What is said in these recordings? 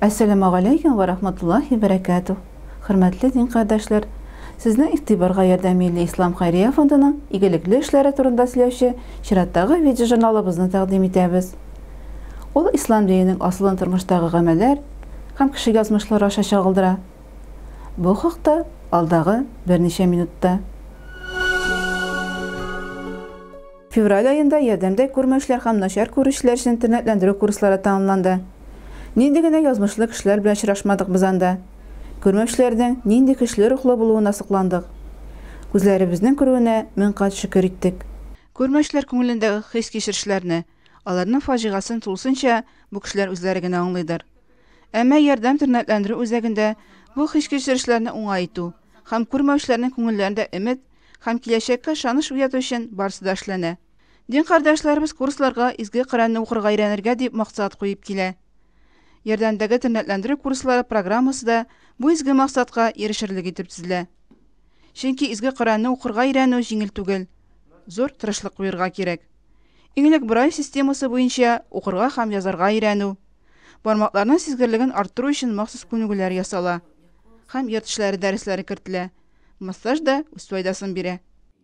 Assalamu alaikum wa rahmatullahi wa barakatuh. Hürmetli din kardeşler, sizden iktibarga yardımıyla İslam Hayriye Fondu'nun iyilikli işleri turunda söyleyişi şirattағы video jurnalımızı takdim etemiz. Ol İslam dininin asılın turmuştағы ameller hem kişi yazmışlar aşağı şağıldıra. Bu haqda alдағы bir neçe minutta. Fevral ayında yardımda görmüşler hem naşar görüşler için internetlendirme kursları tamamlandı. Nendegine yazmışlık işler bilen şıraşmadık biz anda. Görmüşlerden nendek işler uxla buluğuna sıklandık. Gözlerimizden körüğüne münqat şükür ettik. Görmüşler köngülündəgi his keçirişlerini, alarının faciğasını tulsunca bu kişiler özlerine anlaydır. Ama yardım internetlendirme özeginde bu his keçirişlerini oңaytу, hem görmüşlerinin köngüllerinde ümit, hem kileşekka şanış uyatı için barsı da işlene. Din kardeşlerimiz kurslarga izgi Qur'an'ı oqırga öğrenirge deyip maqsat koyup kile. Yerdendagi internetlendirme kursları programması da bu izgi maqsadga erişirlik etip tizile. Çünki izgi Qur'an'ı oqırga öğrenu jеңил түгел, zor tırışlık koyurga kerek. İngilek bir ay sistemасы boyunca oqırga ham yazarga öğrenu. Barmaqlarının sizgirligin arttırу için maxsus könügüler yasala. Ham yırtışları dərsləri kirtile. Massaj da üst faydasını bire.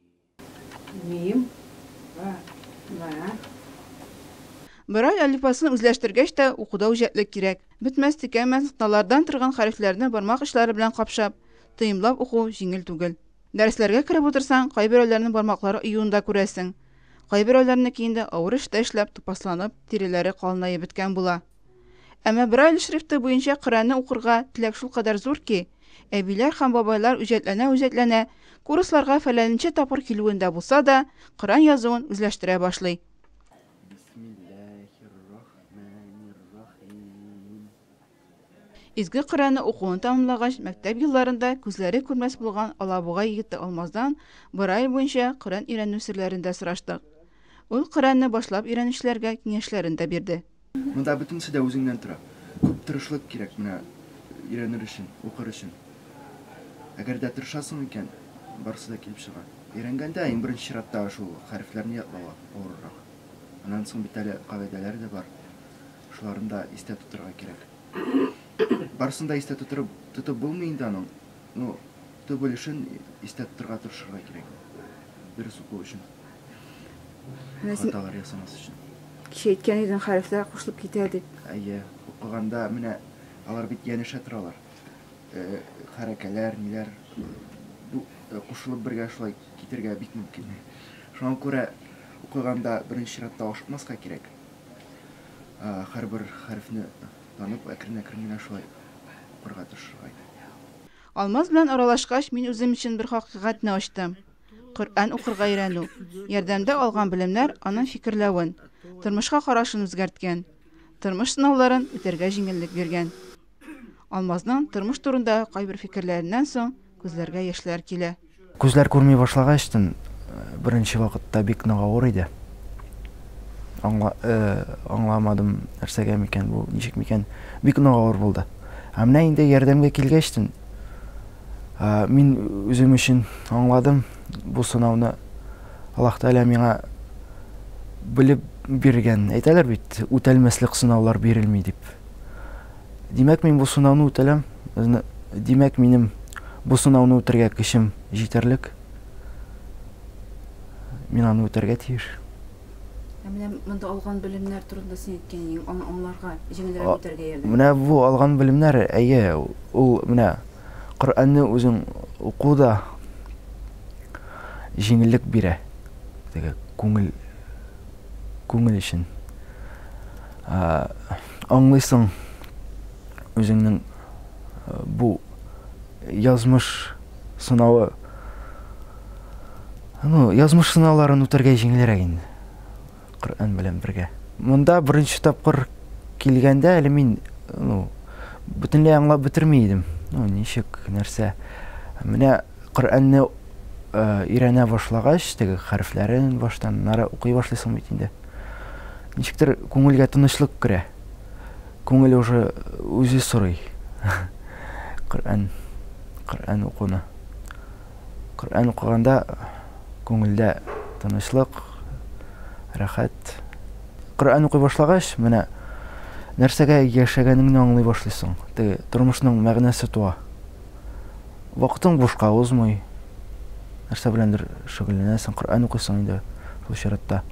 Bir ay alifbasını özləştirgəç də oxuda ücretlik kerek. Bitməz tükənməz sıqnalardan tırğan xariflərini barmaq işləri bilen qapşap, tıyımlap oxu jеңил түгел. Dərslərə kirib otursan, qaybirələrinin barmaqları uyuunda көрәсің. Qaybirələrinin keyində ağır işdə işləp tupaslanıb, teriləri qalınayı bitken bula. Ama bir aylı şrifti boyunca Qur'an'ı oqırga tilak şul kadar zor ki, əbilər ham babaylar ücretlənə, kurslarga fələninçe tapır kilüğündə bulsa da, Qur'an yazıvın özləştirə başlay. İzgi Qur'an'ı oxuğun tamamlağaç, məktəb yıllarında gözləri көрməs bulğan Alabuğa yigitdi Almazdan bir ay boyunca Qur'an öyrənü sirlərində sıraşdıq. Ol Qur'an'ı başlap öyrənişlərgə kengəşlərində birdi. Mында бүтінсі де өзіңнен тұра. Көп тырышылық керек мына үйренір үшін, оқыр үшін. Әгер де тырышасың екен, барысы да келіп шыға. Үйренгенде ең бірінші ширатта шул харифлерін ятлауға ауырырақ. Анан соң бит әлі қағидалары да бар. Шуларын да есте тұтырға керек. Барысын да есте тұтып болмайында аның. Но түбіл үшін есте тұтырға тұрышырға керек. Дұрыс оқу үшін. Хаталар ясамас үшін. Kişi etken edin harfler koşulup giderdi. Әйе, оқығанда міне алар бит яныша тұралар. Харакалар, нелер қошылып бірге шулай кетерге бит мүмкін. Шуңа көрә оқығанда бірінші ширатта ашықмасқа керек. Әрбір харфны танып, әкрен-әкрен шулай оқырға тырышырға. Алмаз белән аралашкач, мин үзем өчен бер хакыйкатьне ачтым. Qur'an укырга өйрәнү. Ярдәмдә алган белемнәр аның фикерләвен, тормышка карашын үзгәрткән, тормыш сынауларын үтәргә җиңеллек биргән. Алмазның тормыш турында кайбер фикерләреннән соң күзләргә яшьләр килә. Күзләр күрми башлагачтын беренче вакытта бик нык авыр иде. Аңламадым нәрсәгә микән бу, ничек микән, бик нык авыр булды. Менә инде ярдәмгә килгәчтен мин үзем өчен аңладым. Бу сынауны Аллаһ Тәгалә миңа белеп биргән. Әйтәләр бит, үтәлмәслек сынаулар бирелми дип. Димәк, мин бу сынауны үтәләм. Димәк, минем бу сынауны үтәргә көчем җитәрлек. Мин аны үтәргә тиеш. Менә монда алган белемнәр турында син әйткән, аңларга җиңелрәк үтәргә ярдәм. Менә бу алган белемнәр, әйе, ул менә Qur'anны үзең укуда җиңеллек бирә. Теге күңел өчен. Аңлыйсың үзеңнең бу язмыш сынавы. Язмыш сынауларын үтәргә җиңелрәк инде. Qur'an белән бергә. Монда беренче тапкыр килгәндә әле мин бөтенләй аңлап бетермәйдем. Ничек нәрсә. Менә Qur'anны өйрәнә башлагач, теге хәрефләрен баштан нары укый башлыйсың бит инде. Ничектер күңелгә тынычлык керә. Күңел уже үзе сорый. Qur'an укуны. Qur'an укыганда күңелдә тынычлык, рәхәт. Qur'an укый башлагач, менә нәрсәгә яшәгәнеңне аңлый башлыйсың. Тормышның мәгънәсе туа. Вакытың бушка узмый. Нәрсә беләндер шөгыльләнәсең, Коръән укыйсың инде шул чиратта.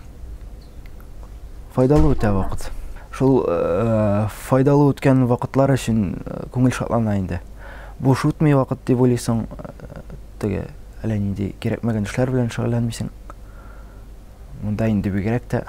Файдалы үтә вакыт. Шул файдалы үткән вакытлар өчен күңел шатлана инде. Буш үтми вакыт дип уйлыйсың, әллә нинди кирәкмәгән эшләр белән шөгыльләнмисең. Монда инде бигрәк тә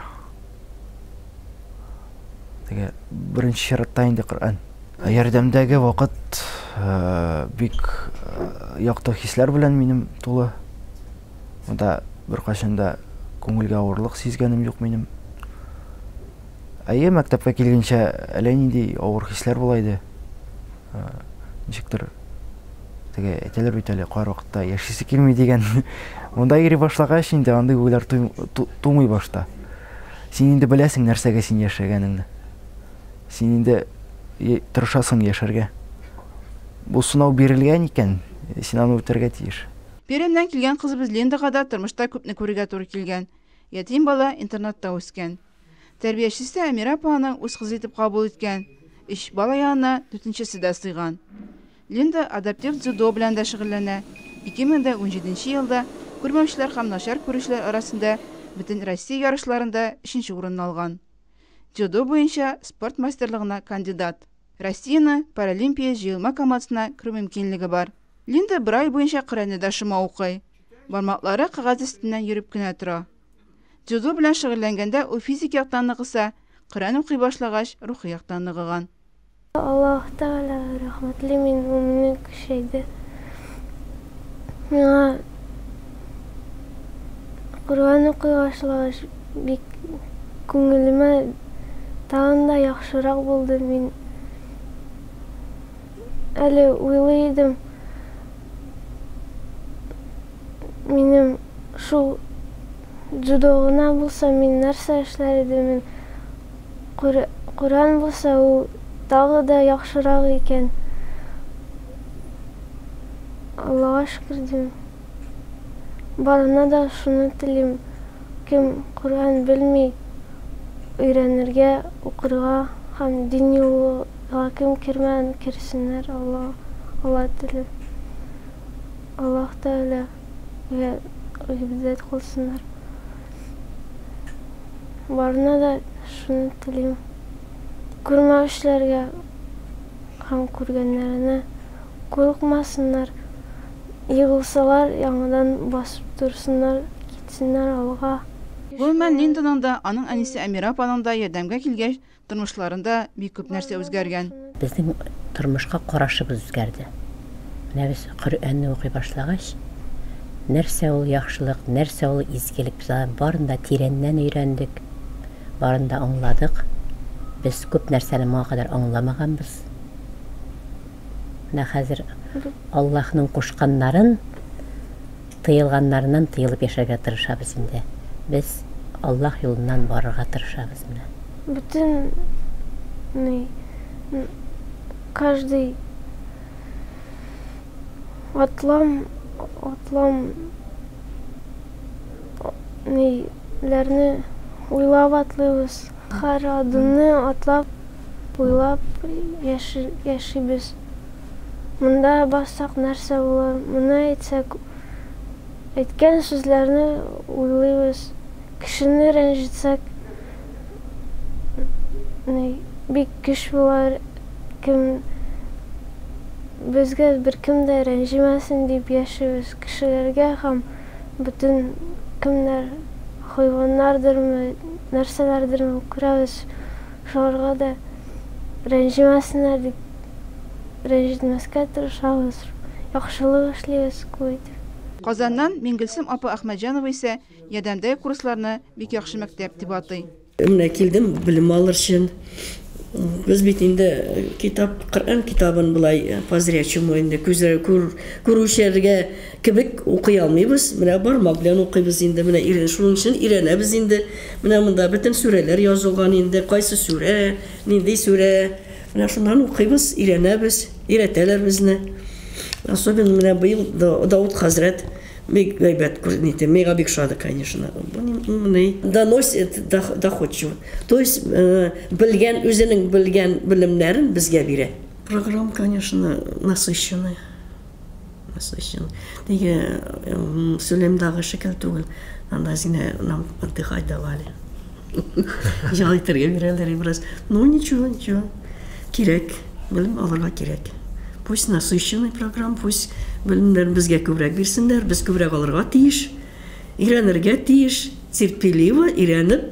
беренче чиратта инде Коръән. Ярдәмдәге вакыт бик якты хисләр белән минем тулы. Монда беркайчан да күңелгә авырлык сизгәнем юк минем. Мәктәпкә килгәнчә әллә нинди авыр хисләр була иде. Ничектер әйтәләр бит әле кар вакытта яшисе килми дигән. Монда йөри башлагач инде андый уйлар тумый башта. Син инде беләсең нәрсәгә син яшәгәнеңне. Син инде тырышасың яшәргә. Бу сынау бирелгән икән, син аны үтәргә тиеш. Перемнән килгән кызыбыз Линдага да тормышта күпне күрергә туры килгән. Ятим бала интернатта үскән. Тәрбиячесе Әмирә апаның үз кызы итеп кабул иткән. 3 бала янына 4нчесе дә сыйган. Линда адаптив дзюдо белән дә шөгыльләнә. 2017 елда күрмәүчеләр һәм начар күрүчеләр арасында бөтен Россия ярышларында 3нче урынны алган. Дзюдо буенча спорт мастерлыгына кандидат. Россияны Паралимпия җыелма командасына керү мөмкинлеге бар. Линда бер ай буенча Коръәнне дә шома укый. Бармаклары кагаз өстеннән йөреп кенә тора. Дзюдо белән шөгыльләнгәндә ул физик яктан ныгыса, Коръән укый башлагач рухи яктан ныгыган. Аллаһ Тәгалә рәхмәтле, мине көчәйде. Миңа Коръән укый башлагач бик күңелемә тагын да яхшырак булды. Мин әле уйлый идем, минем шул дзюдо гына булса, мин нәрсә эшләр идем. Коръән булса, ул тагы да яхшырак икән. Аллаһка шөкер дим. Барына да шуны телим. Кем Коръән белми, өйрәнергә, укырга һәм дин юлга кем кирмәгән кирсеннәр. Алла теле. Аллаһ Тәгалә гыйбадәт кылсыннар. Барына да шуны телим. Күрмәүчеләргә һәм күргәннәренә курыкмасыннар. Егылсалар, яңадан басып торсыннар, китсеннәр алга. Гомумән Линданың да, аның әнисе Әмирә апаның да ярдәмгә килгәч, тормышларында бик күп нәрсә үзгәргән. Безнең тормышка карашыбыз үзгәрде. Менә без Коръәнне укый башлагач, нәрсә ул яхшылык, нәрсә ул изгелек, без барында тирәннән өйрәндек, барында аңладык. Без күп нәрсәне моңа кадәр аңламаганбыз. Менә хәзер Аллаһның кушканнарын, тыелганнарыннан тыелып яшәргә тырышабыз инде. Без Аллаһ юлыннан барырга тырышабыз менә. Бүтән каждый атлам ниләрне уйлап атлыйбыз. Һәр адымны атлап, уйлап яшибез. Монда бассак нәрсә булыр, моны әйтсәк, әйткән сүзләрне уйлыйбыз. Кешене рәнҗетсәк, бик көч булар. Безгә беркем дә рәнҗемәсен дип яшибез. Кешеләргә һәм бөтен кемнәр, хайваннардырмы, нәрсәләрдерме күрәбез. Шуларга да рәнҗемәсеннәр дип рәнҗетмәскә тырышабыз. Яхшылык эшлибез күп. Казаннан Мингөлсем апа Әхмәтҗанова исә ярдәмдәге курсларны бик яхшы мәктәп дип атый. Менә килдем белем алыр өчен. Без бит инде Коръән китабын булай по-зрячему инде күрүчеләргә кебек укый алмыйбыз. Менә бармак белән укыйбыз инде. Менә шуның өчен өйрәнәбез инде. Менә монда бөтен сүрәләр язылган инде. Кайсы сүрә, нинди сүрә. Менә шуннан укыйбыз, өйрәнәбез, өйрәтәләр безне. Особенно менә быел Дауд хәзрәт бик гайбәт күренде. Мига бик шады, конечно. Доносит доходчиво. То есть белгән, үзенең белгән белемнәрен безгә бирә. Программа, конечно, насыщенная. Диге сөйлемдәге шикел түгел. Анда сине нам отдыхать давали. Жалайтырга бирәләр biraz. Ну ничего. Кирәк, белем алырга кирәк. Пусть насыщенный программа, пусть белемнәр безгә күбрәк бирсеннәр, без күбрәк алырга тиеш, өйрәнергә тиеш, терпеливо өйрәнеп,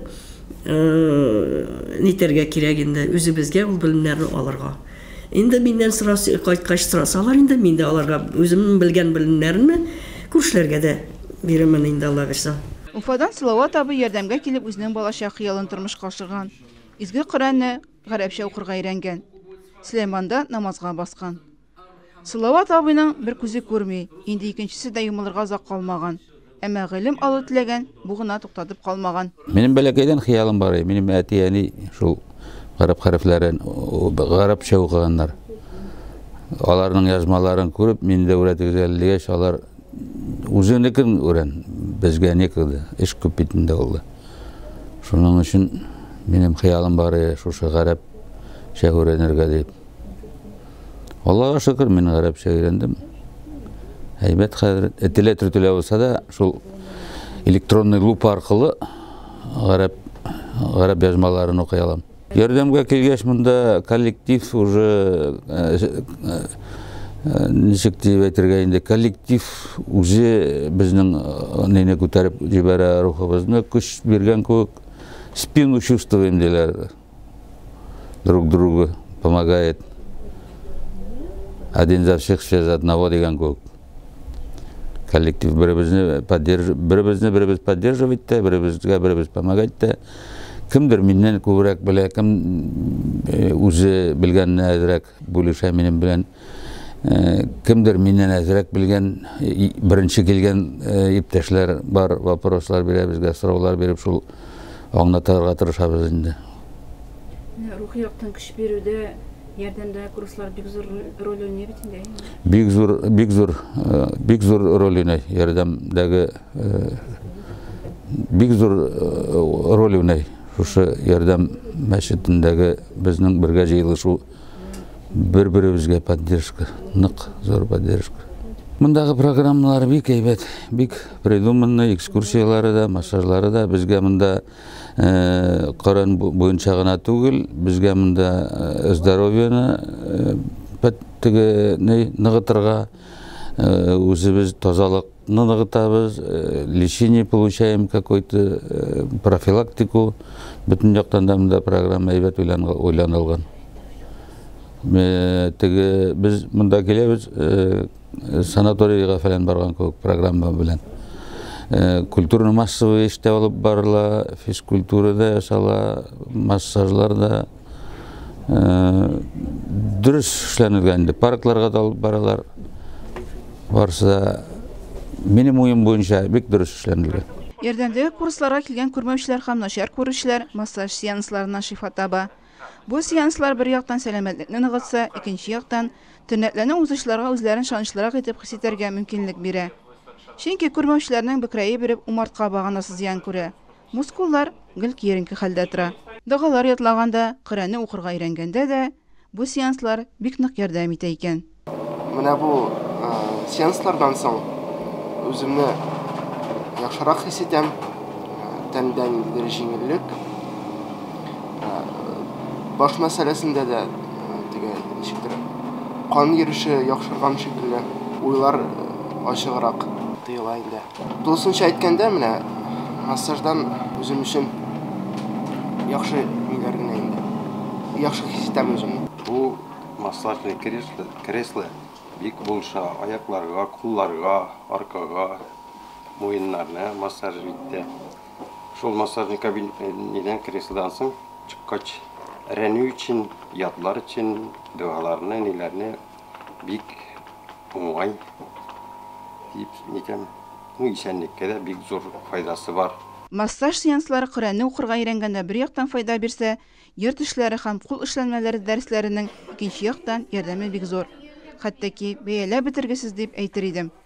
нитәргә кирәк инде үзебезгә ул белемнәрне алырга. Инде миннән сорасы, кайткач сорасалар, инде мин дә аларга үземнең белгән белемнәрне күршләргә дә бирәмен инде Алла бирсә. Уфадан Салават абый ярдәмгә килеп үзенең балачак хыялын тормышка ашырган. Изге Коръәнне гарәпчә укырга өйрәнгән. Сөләйманда намазга баскан. Салават абыйның бер күзе күрми, инде икенчесе дә йомылырга озак калмаган. Әмма гыйлем алу теләгән, бу гына туктатып калмаган. Минем бәләкәйдән хыялым бар, минем әти-әни шул гарәп хәрефләрен, гарәпчә укыганнар. Аларның язмаларын күреп, мин дә өйрәтергә алар үзенекен өйрән, безгә не кылды, эш күп бит инде ул. Шуның өчен минем хыялым бар, шушы гарәпчә өйрәнергә дип. Аллага шөкер, мин гарәпчә өйрәндем. Әйбәт хәзер теле булса да, шул электронный лупа аркылы гарәп язмаларын укый алам. Ярдәмгә килгәч, монда коллектив уже ничек дип әйтергә инде, коллектив үзе безнең нене күтәреп җибәрә, рухыбызны көч биргән кебек, спину чувствуем диләр. Друг другу помогает. Один за всех, все за одного дигән кебек. Коллектив беребезне поддерживать, беребезгә помогать та. Кемдер миннән күбрәк белә, кем үзе белгәнне әзрәк бүлешә минем белән. Кемдер миннән әзрәк белгән, беренче килгән иптәшләр бар, вопрослар бирә безгә, сораулар биреп, шул аңлатырга тырышабыз инде. Рухи яктан көч бирүдә ярдәмдә курслар бик зур роль уйный бит инде. Бик зур роль уйный, ярдәмдәге бик зур роль уйный. Шушы ярдәм мәчетендәге безнең бергә җыелышу бер-беребезгә поддержка, нык зур поддержка. Мондагы программалар бик әйбәт, бик придуманный, экскурсиялары да, массажлары да. Безгә монда Коръән буенча гына түгел, безгә монда здоровьены ныгытырга, үзебез тазалыкны ныгытабыз, лечение получаем, какой-то профилактику. Бөтен яктан да монда программа әйбәт уйланылган. Без монда киләбез, санаторийга фәлән барган кебек программа белән. Культурно-массовый эштә алып барыла, физкультурада ясала, массажларда. Дөрес эшләнелгән инде, паркларга да алып баралар. Барсы да минем уем буенча бик дөрес эшләнелгән. Ярдәмдәге курсларга килгән күрмәүчеләр һәм начар күрүчеләр массаж сеансларына шифа таба. Бу сеанслар бер яктан сәламәтлекне ныгытса, икенче яктан тернәкләрнең узышларга үзләрен шанычлырак итеп хис итәргә мөмкинлек бирә. Чөнки күрмәүчеләрнең бөкрәе биреп умартка баганасы зыян күрә. Мускуллар гел киеренке хәлдә тора. Дагалар ятлаганда, Коръәнне укырга өйрәнгәндә дә бу сеанслар бик нык ярдәм итә икән. Менә бу сеанслардан соң үземне яхшырак хис итәм, тәндән бер җиңеллек. Баш мәсьәләсендә дә ничектер кан йөреше яхшырган шикелле, уйлар ачыграк тоела инде. Тулысынча әйткәндә, менә массаждан үзем өчен яхшы ниләр генә инде. Яхшы хис итәм үземне. Бу массажный кресло бик булша аякларга, кулларга, аркага, муеннарына массаж итте. Шул массажный кабинетдан креслодан соң чыккач рәнү өчен, ятлар өчен, дуаларны, ниләрне бик уңай дип никәм. Исәнлеккә дә бик зур файдасы бар. Массаж сеанслары Коръәнне укырга өйрәнгәндә бер яктан файда бирсә, йорт эшләре һәм кул эшләнмәләре дәресләренең икенче яктан ярдәме бик зур. Хәтта ки бәяләп бетергесез дип әйтер идем.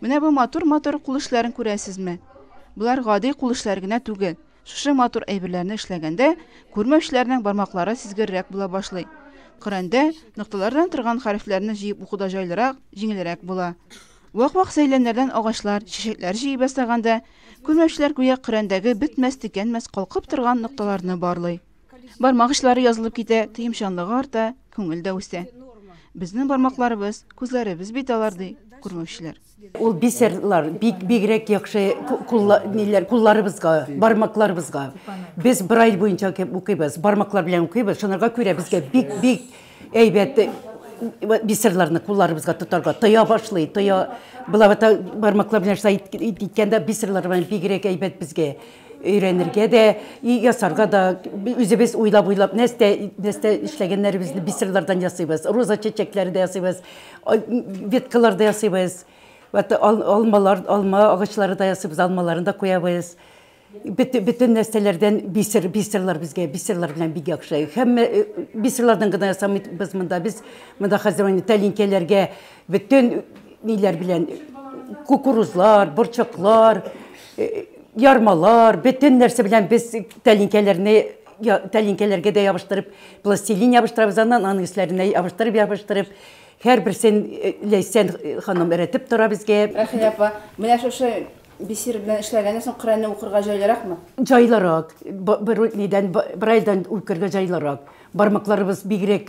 Менә бу матур кул эшләрен күрәсезме? Булар гади кул эшләре генә түгел. Шушы матур әйберләрне эшләгәндә күрмәүчеләрнең бармаклары сизгеррәк була башлый. Коръәндә нокталардан торган хәрефләрне җыеп укуда җайлырак, җиңелрәк була. Вак-вак сәйләннәрдән агачлар, чәчәкләр җыеп башлаганда, күрмәүчеләр гүя Коръәндәге бетмәс-тикәнмәс калкып торган нокталарны барлый. Бармак эшләре язылып китә, тыемчанлыгы арта, күңел дә үсә. Безнең бармакларыбыз, күзләребез бит алар ди күрмәүчеләр. Ул бисерлар бигрәк яхшы кулларыбызга, бармакларыбызга. Без бер ай буенча укыйбыз, бармаклар белән укыйбыз. Шунырга күрә безгә бик әйбәт бисерларны кулларыбызга тотарга тыя башлый, булавата бармаклар белән эшләй иткәндә бисерлар белән бигрәк әйбәт безгә өйрәнергә дә, ясарга да үзебез уйлап нәрсә эшләгәннәребезне бисерлардан ясыйбыз. Роза чәчәкләре дә ясыйбыз, веткалар да ясыйбыз. Алма агачлары да ясыйбыз, алмаларын да куябыз. Bütün нәрсәләрдән бисерлар безгә, бисерлар белән бик яхшы. Һәммә бисерлардан гына ясамыйбыз монда. Без монда хәзер тәлинкәләргә bütün ниләр белән кукурузлар, борчаклар, ярмалар, bütün нәрсә белән без тәлинкәләргә дә ябыштырып, пластилин ябыштырабыз, аның өсләренә ябыштырып, һәрберсен Ләйсән ханым өйрәтеп тора безгә. Рәхилә апа, менә шушы бисер белән эшләгәннән соң Коръәнне укырга җайлыракмы? Җайлырак. Бер айдан укырга җайлырак. Бармакларыбыз бигрәк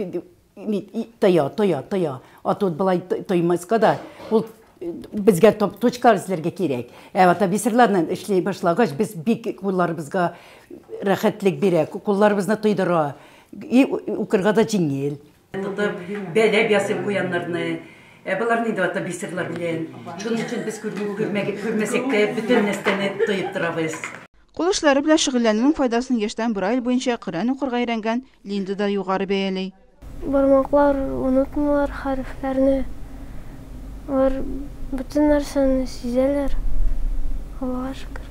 тыя. Атут былай тоймаска да, ул безгә точка эзләргә кирәк. Ата бисерларны эшләй башлагач, без бик кулларыбызга рәхәтлек бирә, кулларыбызны тойдыра. Укырга да җиңел. Бәләп ясып куяннарны, буларны да бисерлар белән. Шуның өчен без күрмәсәк тә bütün нәрсәне тоеп торабыз. Кул эшләре белән шөгыльләнүнең файдасын яшьтән бер ай буенча Коръән укырга өйрәнгән Линда да югары бәялый. Бармаклар онытмыйлар хәрефләрне. Алар bütün нәрсәне сизәләр. Аллаһка шөкер.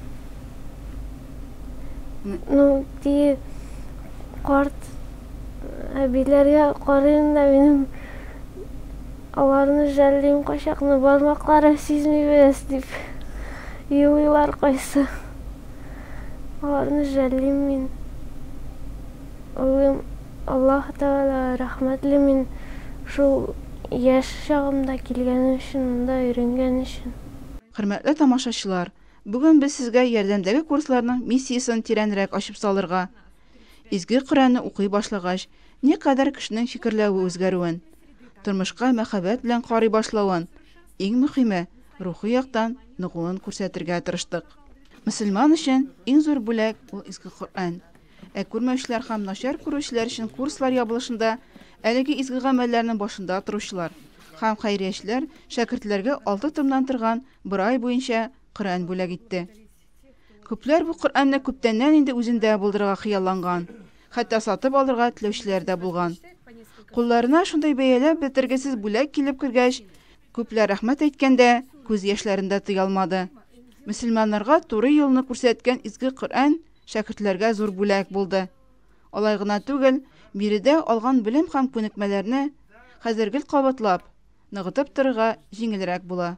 Карт әбиләргә карыйм да минем аларны жәллим качакны бармаклары сизмибез дип юллар кайсы. Аларны жәллим мин. Аллаһ Тәгалә рәхмәтле мин шул яшь чагымда килгән өчен, монда өйрәнгән өчен. Хөрмәтле тамашачылар, бүген без сезгә ярдәмдәге курсларның миссиясын тирәнрәк ачып салырга, изге Коръәнне укый башлагач, никадәр кешенең фикерләве үзгәрүен, тормышка мәхәббәт белән карый башлавын, иң мөһиме, рухи яктан ныгуын күрсәтергә тырыштык. Мөселман өчен иң зур бүләк ул изге Коръән. Күрмәүчеләр һәм начар күрүчеләр өчен курслар ябылышында әлеге изге гамәлләрнең башында торучылар һәм хәйриячеләр шәкертләргә 6 томнан торган бер ай буенча Коръән бүләк итте. Күпләр бу Коръәнне күптәннән инде үзендә булдырырга хыялланган, хәтта сатып алырга теләүчеләр дә булган. Кулларына шундай бәяләп бетергесез бүләк килеп кергәч, күпләр рәхмәт әйткәндә күз яшьләрендә тыя алмады. Мөселманнарга туры юлны күрсәткән изге Коръән шәкертләргә зур бүләк булды. Алай гына түгел, биредә алган белем һәм күнекмәләрне хәзергел кабатлап, ныгытып торырга җиңелрәк була.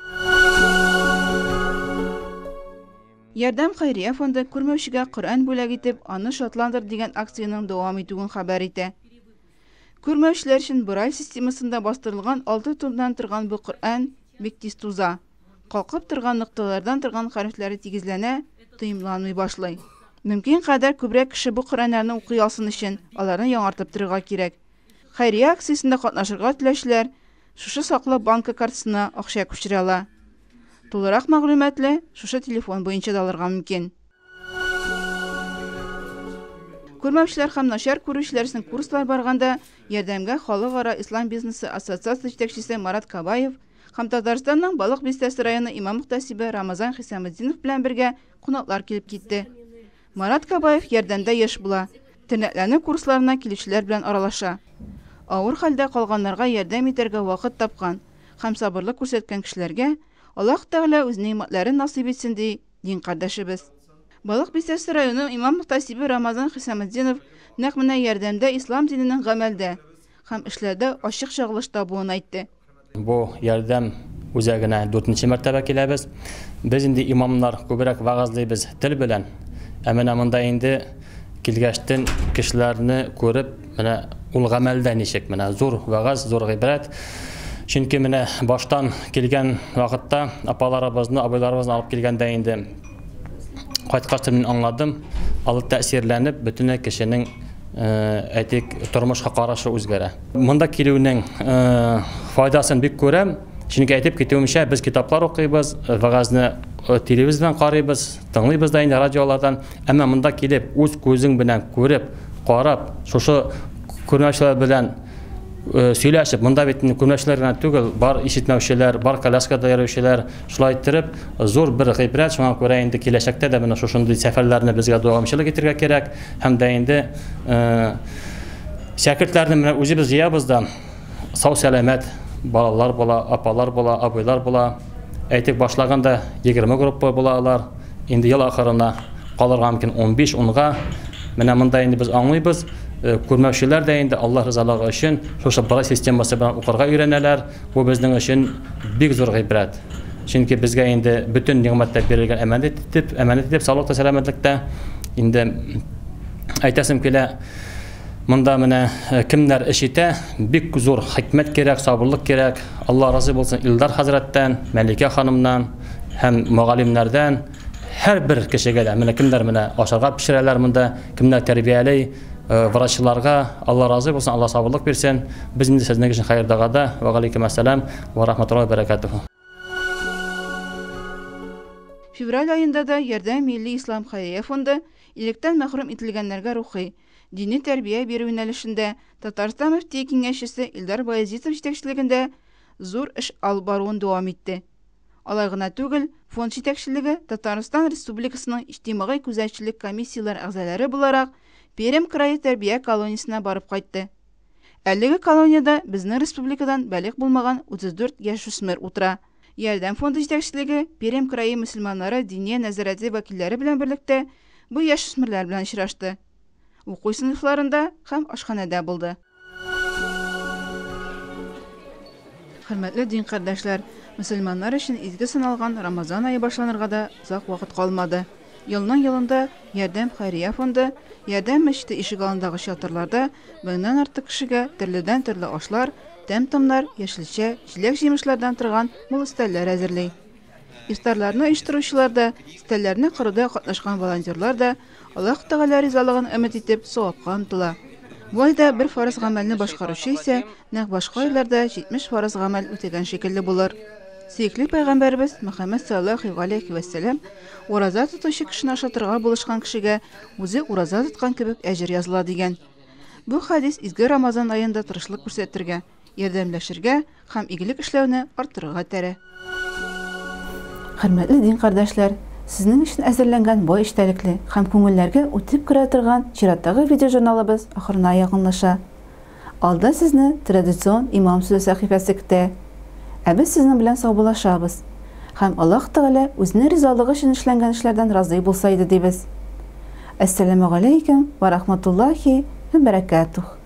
Ярдәм хәйрия фонды күрмәүчегә Коръән бүләк итеп, аны шатландыр дигән акцияның дәвам итүен хәбәр итә. Күрмәүчеләр өчен Брайль системасында бастырылган 6 томнан торган бу Коръән бик тиз туза. Калкып торган нокталардан торган хәрефләре тигезләнә, тыйымланмый башлый. Мөмкин кадәр күбрәк кеше бу Коръәннәрне укый алсын өчен аларны яңартып торырга кирәк. Хәйрия акциясында катнашырга теләүчеләр шушы саклы банка картасына акча күчерә ала. Тулырак мәгълүматлы шушы телефон буенча да алырга мөмкин. Күрмәүчеләр һәм начар күрүчеләр өчен курслар барганда ярдәмгә Халыкара ислам бизнесы ассоциациясе җитәкчесе Марат Кабаев һәм Татарстанның Балык Бистәсе районы имам мөхтәсибе Рамазан Хисаметдинов белән бергә кунаклар килеп китте. Марат Кабаев ярдәмдә яшь була, тернәкләнү курсларына килүчеләр белән аралаша. Авыр хәлдә калганнарга ярдәм итәргә вакыт тапкан һәм сабырлык күрсәткән кешеләргә Аллаһ Тәгалә үз нигъмәтләрен насыйп итсен ди дин кардәшебез. Балык Бистәсе районы имам мөхтәсибе Рамазан Хисаметдинов нәкъ менә ярдәмдә ислам диненең гамәлдә һәм эшләрдә ачык чагылыш табуын әйтте. Бу ярдәм үзәгенә 4-нче мәртәбә киләбез. Без инде имамнар күбрәк вагызлыйбыз тел белән. Ә менә монда инде килгәчтен кешеләрне күреп, менә ул гамәлдә ничек, менә зур вагыз, зур гыйбрәт. Чөнки менә баштан килгән вакытта апаларыбызны, абыйларыбызны алып килгәндә инде кайткач мин аңладым, алып тәэсирләнеп, бөтен кешенең әйтик тормышка карашы үзгәрә. Монда килүнең файдасын бик күрәм. Чөнки әйтеп китүемчә, без китаплар укыйбыз, вагызны телевизордан карыйбыз, тыңлыйбыз да инде радиолардан. Әмма монда килеп, үз күзең белән күреп, карап, шушы күрмәүчеләр белән сөйләшеп, монда бит күрмәүчеләр генә түгел, бар ишетмәүчеләр, бар коляскада йөрүчеләр, шулай иттереп, зур бер гыйбрәт, шуңа күрә инде киләчәктә дә менә шушындый сәфәрләрне безгә дәвамчылык итәргә кирәк, һәм дә инде шәкертләрне менә үзебез җыябыз да, сау-сәламәт балалар була, апалар була, абыйлар була. Әйтик башлаганда 20 группа булалар. Инде ел ахырына калырга мөмкин 15-10га. Менә монда инде без аңлыйбыз, күрмәүчеләр дә инде Аллаһ ризалыгы өчен шушы бара системасы белән укырга өйрәнәләр. Бу безнең өчен бик зур гыйбрәт. Чөнки безгә инде бүтән нигъмәтләр бирелгән әманәт итеп, саулыкта, сәламәтлектә инде әйтәсем килә. Монда менә кемнәр эш итә, бик зур хикмәт кирәк, сабырлык кирәк. Алла разы булсын Илдар хәзрәттән, Мәликә ханымнан һәм мөгаллимнәрдән һәр бер кешегә дә менә кемнәр менә ашарга пешерәләр монда, кемнәр тәрбияләй, врачларга Алла разы булсын, Алла сабырлык бирсен. Без инде сезнең өчен хәйрдагада. Ва алейкум ассалам ва рахматуллаһи ва баракатуху. Февраль айында да Ярдәм Милли Ислам Хәйрия фонды илектән мәхрүм ителгәннәргә рухи, дини тәрбия бирү юнәлешендә Татарстан мөфти киңәшчесе Илдар Баязитов җитәкчелегендә зур эш алып баруын дәвам итте. Алай гына түгел, фонд җитәкчелеге Татарстан Республикасының иҗтимагый күзәтчелек комиссияләре әгъзалары буларак Пермь крае тәрбия колониясенә барып кайтты. Әлеге колонияда безнең республикадан бәлиг булмаган 34 яшүсмер утыра. Ярдәм фонды җитәкчелеге Пермь крае мөселманнары дини нәзарәте вәкилләре белән берлектә бу яшүсмерләр белән очрашты. Уку сыйныфларында һәм ашханәдә булды. Хөрмәтле дин кардәшләр, мөселманнар өчен изге саналган Рамазан ае башланырга да озак вакыт калмады. Елның елында Ярдәм Хәйрия фонды Ярдәм мәчете ишек алдындагы чатырларда 1000-нан артык кешегә төрледән төрле ашлар, тәм-томнар, яшелчә, җиләк-җимешләрдән торган мул өстәлләр әзерли. Ифтарларны оештыручылар да, өстәлләрне коруда катнашкан волонтерлар да Аллаһ Тәгалә ризалыгын өмет итеп савапка омтыла. Бу айда бер фарыз гамәлне башкаручы исә нәкъ башка айларда 70 фарыз гамәл үтәгән шикелле булыр. Сөекле пайгамбарыбыз Мөхәммәд саллаллаһу алейхи ва саллям ураза тотучы кешене ашатырга булышкан кешегә үзе ураза тоткан кебек әҗер языла дигән. Бу хадис изге Рамазан аенда тырышлык күрсәтергә, ярдәмләшергә һәм игелек эшләүне арттырырга тәрә. Хөрмәтле дин кардәшләр, сезнең өчен әзерләнгән бу эчтәлекле һәм күңелләргә үтеп керә торган чираттагы видеожурналыбыз ахырына якынлаша. Алда сезне традицион имам сүзе сәхифәсе көтә. Ә без сезнең белән саубуллашабыз. Һәм Аллаһ Тәгалә үзенең ризалыгы өчен эшләнгән эшләрдән разый булса иде дибез. Ассаламу алейкум ва рахматуллаһи ва баракатух.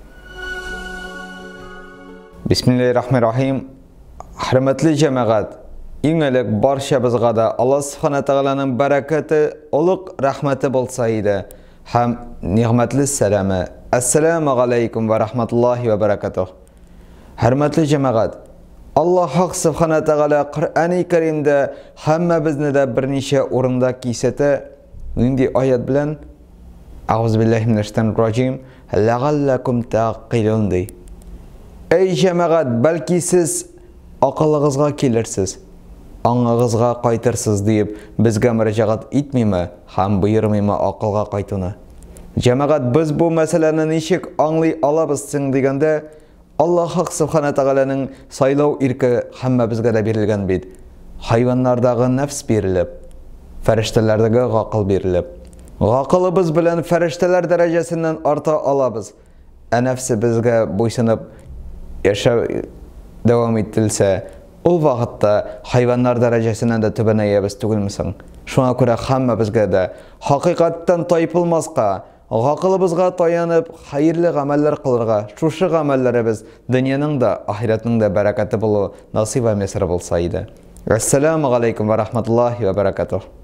Бисмиллахир-рахманир-рахим. Хөрмәтле җәмәгать, иң элек барчабызга да Аллаһ Субхана Тәгаләнең бәрәкәте, улуг рәхмәте булса иде. Һәм ниғмәтле сәламе. Ассаламу алейкум ва рахматуллаһи ва баракатух. Хөрмәтле җәмәгать, Аллаһ Субхана Тәгалә Коръәни Кәримдә һәммәбезне дә берничә урында кисәтә. Нинди аят белән? Аузу биллаһи минәш-шайтанир-раҗим. Ләгалләкум тәғилун ди. Эй җәмәгать, бәлки сез акылыгызга килерсез, аңыгызга кайтырсыз дип безгә мөрәҗәгать итмиме һәм буйырмыймы акылга кайтуны. Җәмәгать, без бу мәсьәләне ничек аңлый алабыз соң дигәндә, Аллаһ Субхана Тәгаләнең сайлау ирке һәммәбезгә дә бирелгән бит. Хайваннардагы нәфс бирелеп, фәрештәләрдәге гакыл бирелеп. Гакылыбыз белән фәрештәләр дәрәҗәсеннән арта алабыз. Ә нәфсебезгә буйсынып яшәү дәвам ителсә, ул вакытта хайваннар дәрәҗәсеннән дә түбәнәябез түгелме соң? Шуңа күрә һәммәбезгә дә хакыйкатьтән тайпылмаска, гакылыбызга таянып, хәерле гамәлләр кылырга, шушы гамәлләребез дөньяның да, ахиратның да бәрәкәте булу насыйп ва мәсәр булса иде. Ассаламу алейкум ва рахматуллахи ва баракатух.